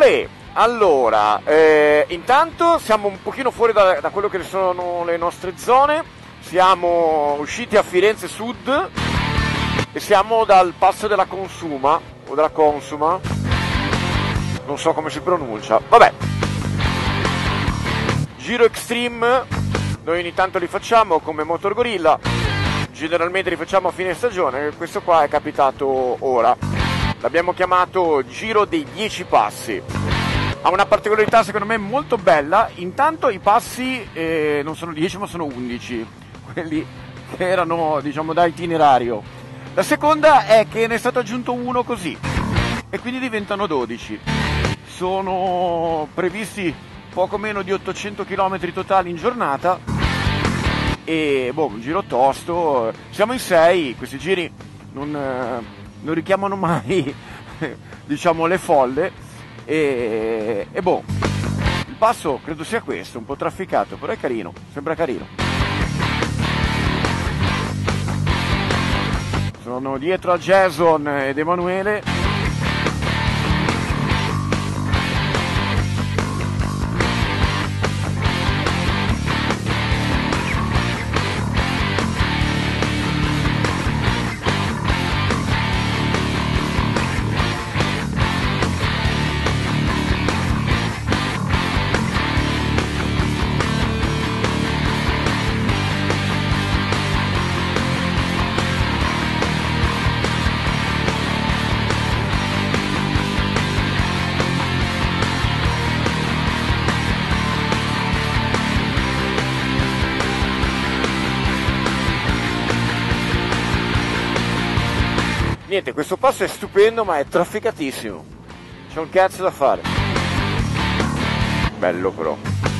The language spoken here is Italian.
allora, intanto siamo un pochino fuori da quello che sono le nostre zone, siamo usciti a Firenze Sud e siamo dal passo della Consuma, o della Consuma, non so come si pronuncia, vabbè. Giro Extreme, noi ogni tanto li facciamo come Motor Gorilla, generalmente li facciamo a fine stagione, questo qua è capitato ora. L'abbiamo chiamato Giro dei 10 passi. Ha una particolarità secondo me molto bella, intanto i passi non sono 10 ma sono 11, quelli che erano diciamo da itinerario. La seconda è che ne è stato aggiunto uno così e quindi diventano 12. Sono previsti poco meno di 800 km totali in giornata e un giro tosto. Siamo in 6, questi giri non richiamano mai diciamo le folle e il passo credo sia questo, un po' trafficato, però è carino, sembra carino. Sono dietro a Jason ed Emanuele. Niente, questo passo è stupendo ma è trafficatissimo, c'è un cazzo da fare. Bello però.